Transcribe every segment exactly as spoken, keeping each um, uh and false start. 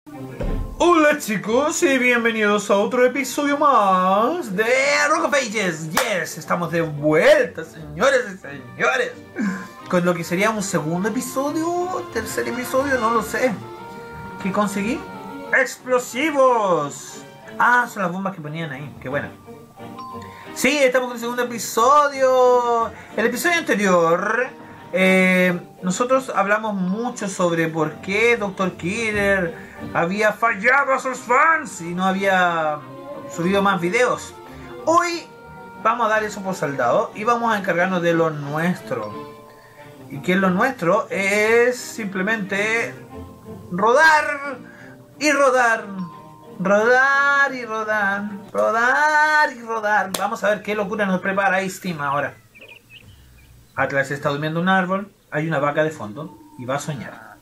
Hola chicos y bienvenidos a otro episodio más de Rock of Ages. Yes, estamos de vuelta, señores y señores, con lo que sería un segundo episodio, tercer episodio, no lo sé. ¿Qué conseguí? ¡Explosivos! Ah, son las bombas que ponían ahí, qué bueno. Sí, estamos con el segundo episodio. El episodio anterior eh, nosotros hablamos mucho sobre por qué doctor Killer había fallado a sus fans y no había subido más videos. Hoy vamos a dar eso por saldado y vamos a encargarnos de lo nuestro. ¿Y qué es lo nuestro? Es simplemente rodar y rodar. Rodar y rodar. Rodar y rodar. Vamos a ver qué locura nos prepara Steam ahora. Atlas está durmiendo en un árbol. Hay una vaca de fondo y va a soñar.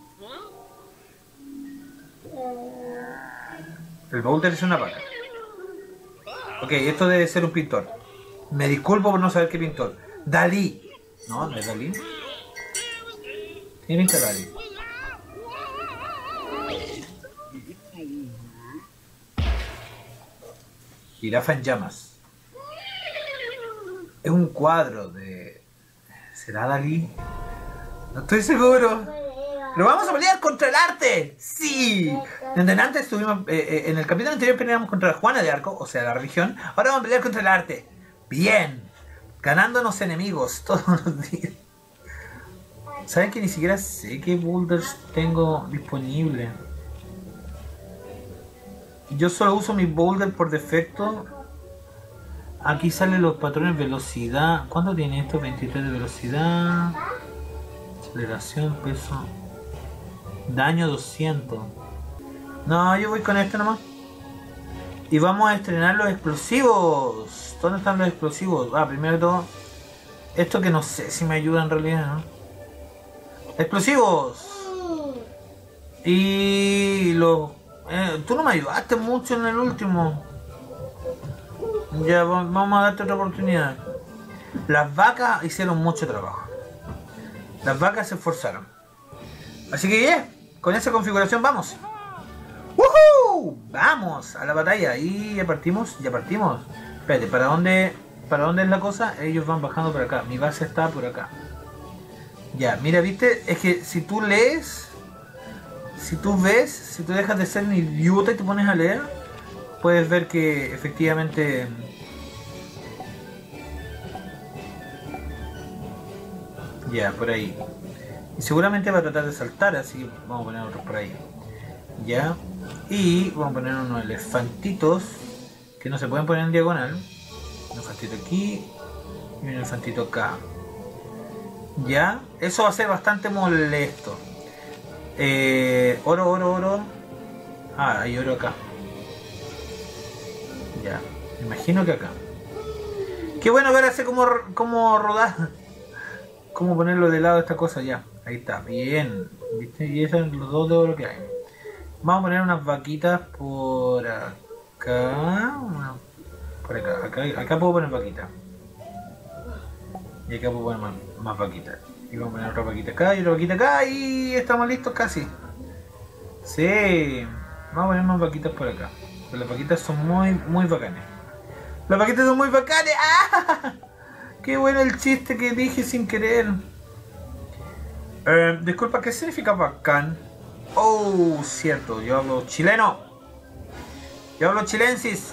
El boulder es una vaca. Ok, esto debe ser un pintor. Me disculpo por no saber qué pintor. Dalí. No, no es Dalí. Tiene pinta de Dalí. Jirafa en llamas. Es un cuadro de... ¿Será Dalí? No estoy seguro. Pero vamos a pelear contra el arte. Sí. En antes estuvimos, eh, eh, en el capítulo anterior peleamos contra Juana de Arco, o sea, la religión. Ahora vamos a pelear contra el arte. Bien. Ganándonos enemigos todos los días. ¿Saben que ni siquiera sé qué boulders tengo disponible? Yo solo uso mi boulder por defecto. Aquí salen los patrones de velocidad. ¿Cuánto tiene esto? veintitrés de velocidad. Aceleración, peso. Daño doscientos. No, yo voy con este nomás. Y vamos a estrenar los explosivos. ¿Dónde están los explosivos? Ah, primero de todo, esto que no sé si me ayuda en realidad, ¿no? ¡Explosivos! Y los... Eh, tú no me ayudaste mucho en el último. Ya, vamos a darte otra oportunidad. Las vacas hicieron mucho trabajo. Las vacas se esforzaron. Así que ya, yeah, con esa configuración vamos. ¡Woohoo! Vamos a la batalla. Y ya partimos, ya partimos. Espérate, ¿para dónde, ¿para dónde es la cosa? Ellos van bajando por acá. Mi base está por acá. Ya, mira, viste, es que si tú lees, si tú ves, si tú dejas de ser un idiota y te pones a leer, puedes ver que efectivamente ya, por ahí. Y seguramente va a tratar de saltar, así que vamos a poner otros por ahí. Ya. Y vamos a poner unos elefantitos que no se pueden poner en diagonal. Un elefantito aquí y un elefantito acá. Ya. Eso va a ser bastante molesto. Eh, oro, oro, oro. Ah, hay oro acá. Ya. Me imagino que acá. Qué bueno que ahora sé cómo, cómo rodar. Cómo ponerlo de lado esta cosa ya. Ahí está, bien. ¿Viste? Y esos son los dos de oro que hay. Vamos a poner unas vaquitas por acá. Una por acá. acá. Acá puedo poner vaquitas. Y acá puedo poner más, más vaquitas. Y vamos a poner otra vaquita acá y otra vaquita acá. Y estamos listos casi. Sí. Vamos a poner más vaquitas por acá. Pero las vaquitas son muy, muy bacanes. Las vaquitas son muy bacanes. ¡Ah! Qué bueno el chiste que dije sin querer. Eh, disculpa, ¿qué significa bacán? Oh, cierto, yo hablo chileno. Yo hablo chilensis.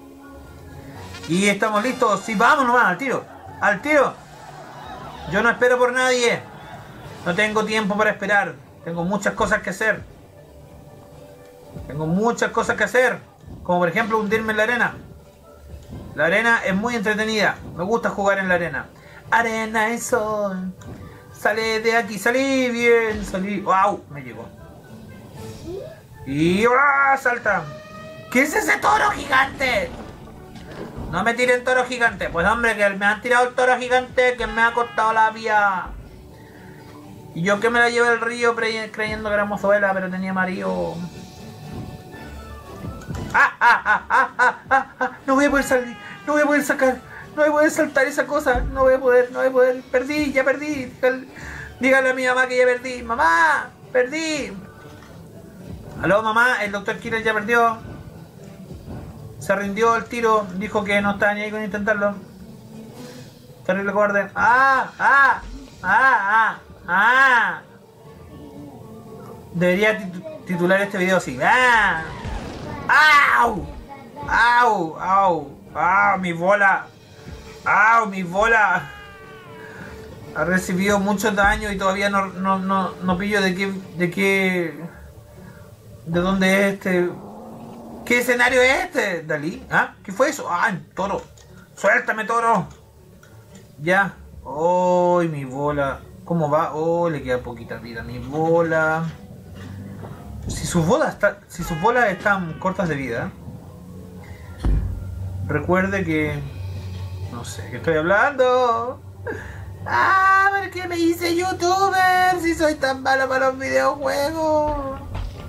Y estamos listos. Sí, vamos nomás, al tiro. Al tiro. Yo no espero por nadie. No tengo tiempo para esperar. Tengo muchas cosas que hacer. Tengo muchas cosas que hacer. Como por ejemplo hundirme en la arena. La arena es muy entretenida. Me gusta jugar en la arena. Arena y sol. Sale de aquí. Salí bien. Salí. ¡Wow! Me llegó. Y ¡ah! Salta. ¿Qué es ese toro gigante? No me tiren toro gigante. Pues hombre, que me han tirado el toro gigante que me ha cortado la vía. Y yo que me la llevé al río creyendo que era mozuela, pero tenía marido. ¡Ah, ah, ah, ah, ah, ah, ah! No voy a poder salir. No voy a poder sacar. No voy a poder saltar esa cosa. No voy a poder, no voy a poder. Perdí, ya perdí. Dígale a mi mamá que ya perdí. ¡Mamá! ¡Perdí! Aló, mamá, el doctor Killer ya perdió. Se rindió el tiro, dijo que no estaba ni ahí con intentarlo. Terrible cobarde. ¡Ah! ¡Ah! ¡Ah! ¡Ah! ¡Ah! Debería tit titular este video así. ¡Ah! ¡Au! ¡Au! ¡Au! ¡Ah! ¡Mi bola! ¡Au! ¡Mi bola! Ha recibido mucho daño y todavía no, no, no, no pillo de qué, de qué, de dónde es este, qué escenario es este, Dalí, ¿ah? ¿Qué fue eso? ¡Ay, toro! ¡Suéltame, toro! Ya. ¡Oh, mi bola! ¿Cómo va? ¡Oh, le queda poquita vida! Mi bola. Si sus bolas está, si sus bolas están cortas de vida, recuerde que, no sé, ¿qué estoy hablando? Ah, ¿por qué me hice youtuber si soy tan malo para los videojuegos?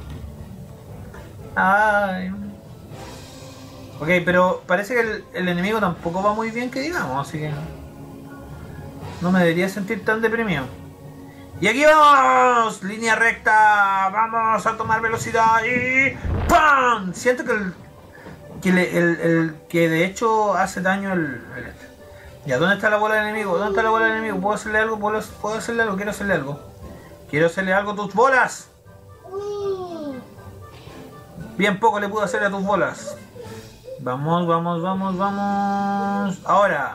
Ay. Ok, pero parece que el, el enemigo tampoco va muy bien, que digamos, así que no me debería sentir tan deprimido. Y aquí vamos, línea recta, vamos a tomar velocidad y ¡pam! Siento que el que, el, el, el, que de hecho hace daño el, el ya, ¿dónde está la bola del enemigo? ¿Dónde está la bola del enemigo? ¿Puedo hacerle algo? ¿Puedo, ¿Puedo hacerle algo? Quiero hacerle algo. Quiero hacerle algo a tus bolas. Bien poco le puedo hacer a tus bolas. Vamos, vamos, vamos, vamos. Ahora.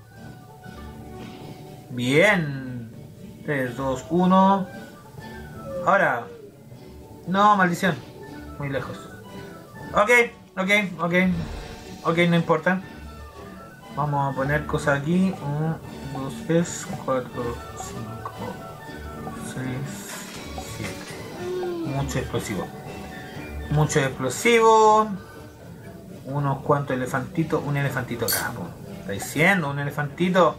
Bien. tres, dos, uno. Ahora. No, maldición. Muy lejos. Ok, ok, ok. Ok, no importa. Vamos a poner cosas aquí. uno, dos, tres, cuatro, cinco, seis, siete. Mucho explosivo. Mucho explosivo. Unos cuantos elefantitos. Un elefantito acá. ¿Está diciendo? Un elefantito.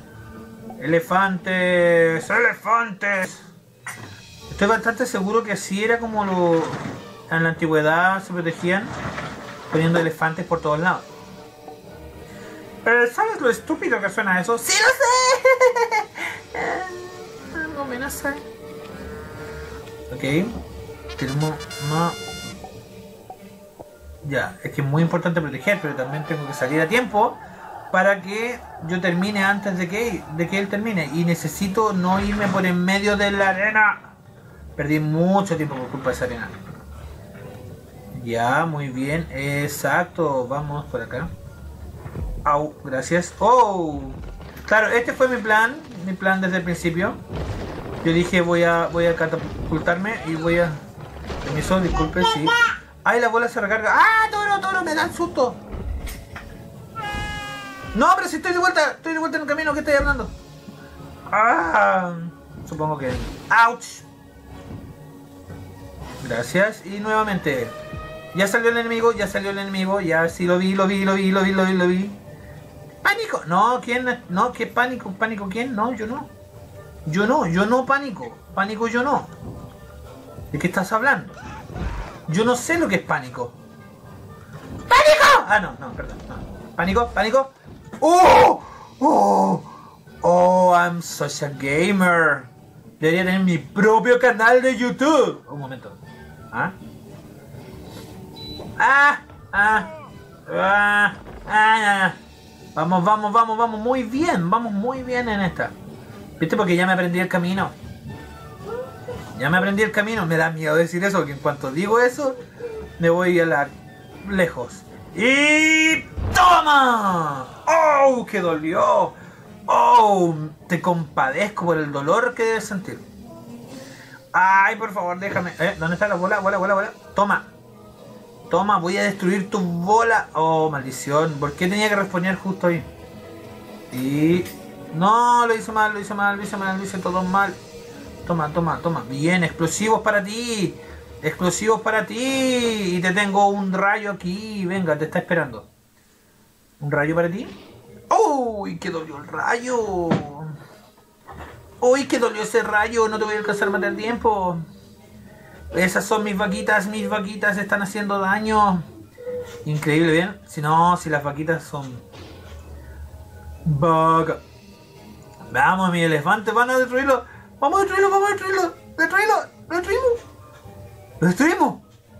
Elefantes. Elefantes. Estoy bastante seguro que así era como lo, en la antigüedad se protegían. Poniendo elefantes por todos lados. ¿Sabes lo estúpido que suena eso? ¡Sí lo sé! No me lo sé. Ok. Tenemos más. Ya, es que es muy importante proteger, pero también tengo que salir a tiempo para que yo termine antes de que, de que él termine. Y necesito no irme por en medio de la arena. Perdí mucho tiempo por culpa de esa arena. Ya, muy bien. Exacto. Vamos por acá. Au, gracias. Oh, claro, este fue mi plan, mi plan desde el principio. Yo dije voy a voy a catapultarme y voy a. Permiso, disculpe, sí. Ay, la bola se recarga. ¡Ah, toro, toro! Me dan susto. No, pero si estoy de vuelta, estoy de vuelta en el camino, ¿qué estoy hablando? Ah, supongo que. ¡Auch! Gracias. Y nuevamente. Ya salió el enemigo, ya salió el enemigo, ya sí lo vi, lo vi, lo vi, lo vi, lo vi, lo vi. ¡Pánico! No, ¿quién? No, ¿qué pánico? ¿Pánico quién? No, yo no. Yo no, yo no pánico. Pánico yo no. ¿De qué estás hablando? Yo no sé lo que es pánico. ¡Pánico! Ah, no, no, perdón. No. ¿Pánico? ¿Pánico? ¡Oh! ¡Oh! ¡Oh! I'm such a gamer. Debería tener mi propio canal de YouTube. Un momento. ¿Ah? ¡Ah! ¡Ah! ¡Ah! ¡Ah! Vamos, vamos, vamos, vamos. Muy bien. Vamos muy bien en esta. ¿Viste? Porque ya me aprendí el camino. Ya me aprendí el camino. Me da miedo decir eso, porque en cuanto digo eso, me voy a la... lejos. ¡Y... toma! ¡Oh! ¡Que dolió! ¡Oh! Te compadezco por el dolor que debes sentir. ¡Ay, por favor, déjame! ¿Eh? ¿Dónde está la bola? ¡Bola, bola, bola! ¡Toma! Toma, voy a destruir tu bola. Oh, maldición. ¿Por qué tenía que responder justo ahí? Y... no, lo hice mal, lo hice mal, lo hice mal, lo hice todo mal. Toma, toma, toma. Bien, explosivos para ti. Explosivos para ti. Y te tengo un rayo aquí. Venga, te está esperando. ¿Un rayo para ti? ¡Uy! ¡Que dolió el rayo! ¡Uy! ¡Que dolió ese rayo! No te voy a alcanzar a matar tiempo. Esas son mis vaquitas, mis vaquitas están haciendo daño. Increíble, ¿bien? Si no, si las vaquitas son... vaca. Vamos, mi elefante, van a destruirlo. Vamos a destruirlo, vamos a destruirlo. Destruirlo, lo destruimos. Lo destruimos.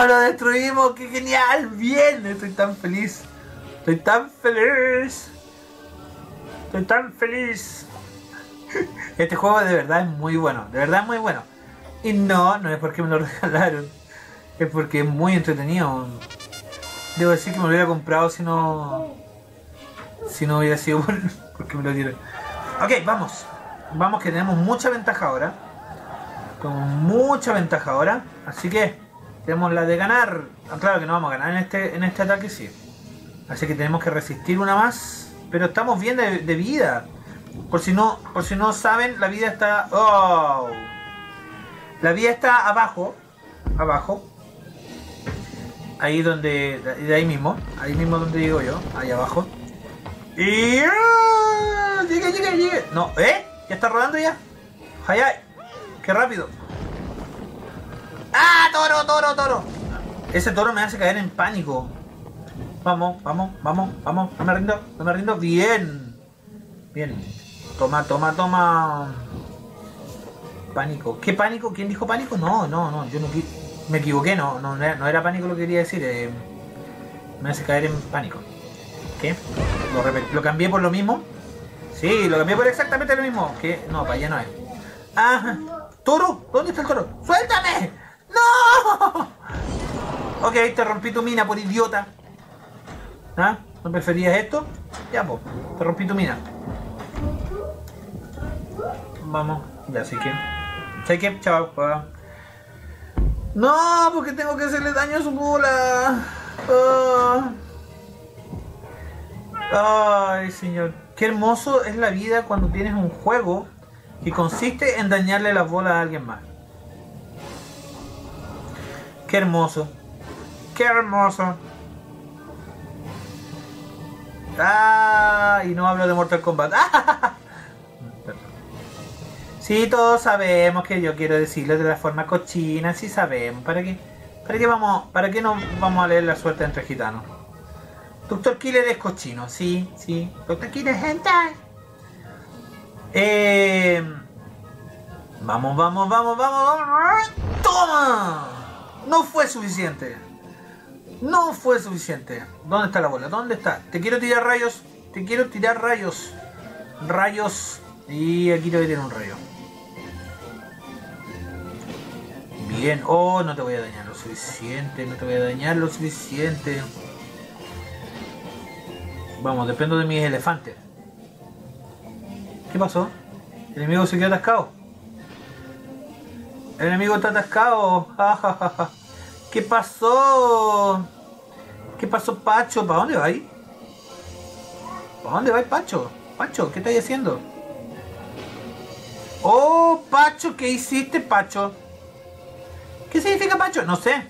¡Oh, lo destruimos! ¡Qué genial! ¡Bien! Estoy tan feliz. Estoy tan feliz. Estoy tan feliz. Este juego de verdad es muy bueno. De verdad es muy bueno. Y no, no es porque me lo regalaron. Es porque es muy entretenido. Debo decir que me lo hubiera comprado si no... Si no hubiera sido por... porque me lo dieron. Ok, vamos. Vamos que tenemos mucha ventaja ahora. Tenemos mucha ventaja ahora. Así que tenemos la de ganar. Ah, claro que no vamos a ganar en este, en este ataque, sí. Así que tenemos que resistir una más. Pero estamos bien de, de vida. Por si no, por si no saben, la vida está... ¡Oh! La vida está abajo. Abajo. Ahí donde... De ahí mismo. Ahí mismo donde digo yo. Ahí abajo. Y... ¡ah! Llegue, llegue, llegue. No, ¿eh? ¿Ya está rodando ya? ¡Ay, ay! ¡Qué rápido! ¡Ah! ¡Toro, toro, toro! Ese toro me hace caer en pánico. Vamos, vamos, vamos, vamos. No me rindo, no me rindo. Bien. Bien. Toma, toma, toma. Pánico. ¿Qué pánico? ¿Quién dijo pánico? No, no, no. Yo no me equivoqué. No, no, no era pánico lo que quería decir. Eh, me hace caer en pánico. ¿Qué? Lo, lo cambié por lo mismo. Sí, lo cambié por exactamente lo mismo. ¿Qué? No, para allá no es. Ajá. ¿Toro? ¿Dónde está el toro? ¡Suéltame! ¡No! Ok, te rompí tu mina por idiota. ¿Ah? ¿No preferías esto? Ya, pues. Te rompí tu mina. Vamos. Ya, así que... ¿Sabes qué? Chao. Pa. No, porque tengo que hacerle daño a su bola. Oh. Ay, señor. Qué hermoso es la vida cuando tienes un juego que consiste en dañarle las bolas a alguien más. Qué hermoso. Qué hermoso. Ah, y no hablo de Mortal Kombat. Sí, todos sabemos que yo quiero decirlo de la forma cochina. Sí sabemos. ¿Para qué? ¿Para qué vamos? ¿Para qué no vamos a leer la suerte entre gitanos? Doctor Killer es cochino. Sí, sí. Doctor Killer es hentai. Eh... Vamos, vamos, vamos, vamos, vamos. ¡Toma! No fue suficiente. No fue suficiente. ¿Dónde está la bola? ¿Dónde está? Te quiero tirar rayos. Te quiero tirar rayos. Rayos. Y aquí te voy a tirar un rayo. Bien. Oh, no te voy a dañar lo suficiente. No te voy a dañar lo suficiente. Vamos, dependo de mis elefantes. ¿Qué pasó? El enemigo se quedó atascado. El enemigo está atascado. ¿Qué pasó? ¿Qué pasó, Pacho? ¿Para dónde vais? ¿Para dónde vais, Pacho? Pacho, ¿qué estáis haciendo? Oh, Pacho, ¿qué hiciste, Pacho? ¿Qué significa Pacho? No sé.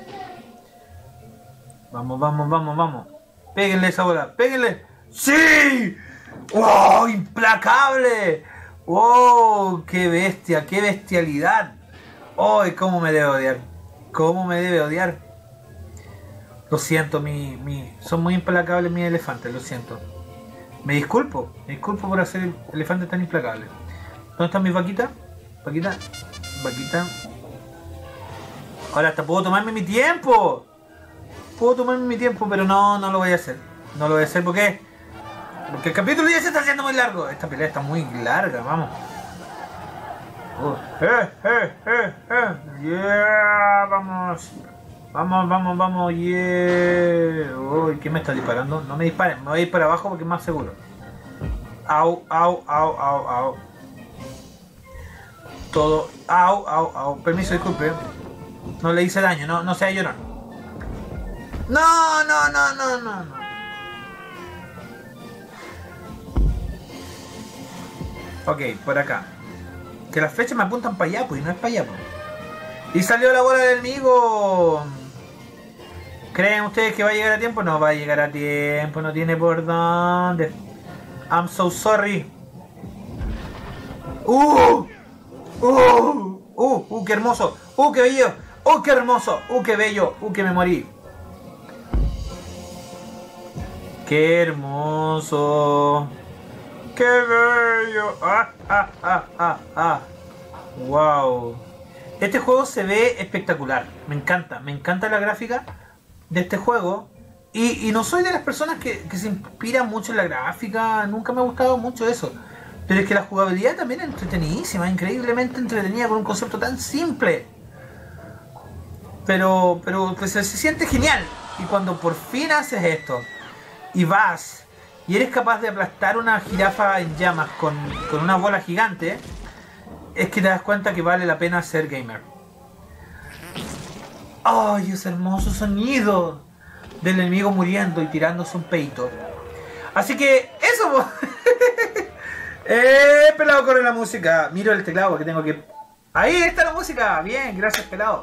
Vamos, vamos, vamos, vamos. Péguenle esa bola, péguenle. ¡Sí! ¡Wow! ¡Implacable! ¡Wow! ¡Qué bestia! ¡Qué bestialidad! ¡Ay! ¿Cómo me debe odiar? ¿Cómo me debe odiar? Lo siento, mi, mi, son muy implacables mis elefantes, lo siento. Me disculpo, me disculpo por hacer elefantes tan implacables. ¿Dónde están mis vaquitas? Vaquita, vaquita. Ahora hasta puedo tomarme mi tiempo. Puedo tomarme mi tiempo, pero no, no lo voy a hacer. No lo voy a hacer porque... Porque el capítulo ya se está haciendo muy largo. Esta pelea está muy larga, vamos. Uh, eh, eh, eh, eh. Yeah, vamos. Vamos, vamos, vamos, yeah. Uy, ¿quién me está disparando? No me disparen, me voy a ir para abajo porque es más seguro. Au, au, au, au, au. Todo. Au, au, au. Permiso, disculpe. No le hice daño, no, no sea llorón. No, no, no, no, no, no. Ok, por acá. Que las flechas me apuntan para allá, pues, y no es para allá, pues. Y salió la bola del enemigo. ¿Creen ustedes que va a llegar a tiempo? No va a llegar a tiempo, no tiene por dónde. I'm so sorry. ¡Uh! ¡Uh! ¡Uh! ¡Uh! ¡Qué hermoso! ¡Uh! ¡Qué bello! ¡Uh! ¡Qué hermoso! ¡Uh! ¡Qué bello! ¡Uh! ¡Que me morí! ¡Qué hermoso! ¡Qué bello! ¡Ah! ¡Ah! ¡Ah! ¡Ah! ¡Ah! ¡Wow! Este juego se ve espectacular. Me encanta. Me encanta la gráfica de este juego. Y, y no soy de las personas que, que se inspiran mucho en la gráfica. Nunca me ha gustado mucho eso. Pero es que la jugabilidad también es entretenidísima. Increíblemente entretenida con un concepto tan simple. Pero, pero pues se, se siente genial. Y cuando por fin haces esto y vas y eres capaz de aplastar una jirafa en llamas con, con una bola gigante, es que te das cuenta que vale la pena ser gamer. ¡Ay, ese hermoso sonido del enemigo muriendo y tirándose un peito! Así que eso. ¡Eh, pelado, corre la música! Miro el teclado que tengo que... ¡Ahí está la música! Bien, gracias, pelado.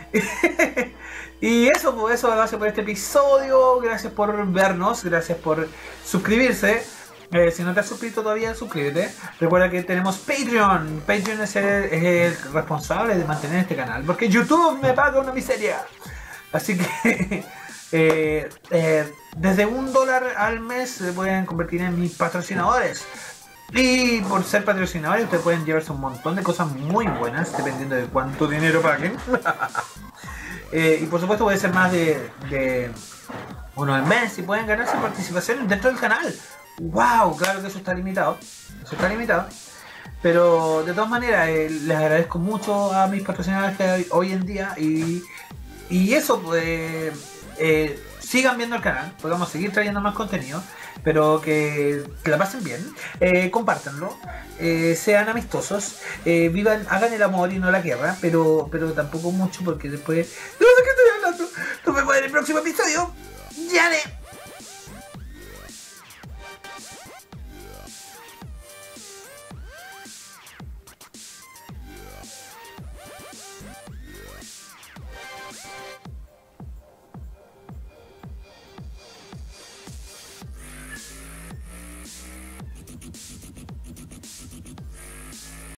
Y eso, pues eso, gracias por este episodio, gracias por vernos, gracias por suscribirse. Eh, si no te has suscrito todavía, suscríbete. Recuerda que tenemos Patreon. Patreon es el, es el responsable de mantener este canal, porque YouTube me paga una miseria. Así que eh, eh, desde un dólar al mes se pueden convertir en mis patrocinadores. Y por ser patrocinadores ustedes pueden llevarse un montón de cosas muy buenas, dependiendo de cuánto dinero paguen. eh, y por supuesto puede ser más de, de uno al mes y pueden ganarse participación dentro del canal. ¡Wow! Claro que eso está limitado. Eso está limitado. Pero de todas maneras eh, les agradezco mucho a mis patrocinadores que hay hoy en día. Y, y eso, pues... Eh, sigan viendo el canal, podemos seguir trayendo más contenido, pero que, que la pasen bien, eh, compártanlo, eh, sean amistosos, eh, vivan, hagan el amor y no la guerra, pero, pero tampoco mucho porque después no sé qué estoy hablando. Nos vemos en el próximo episodio. ¡Ya de!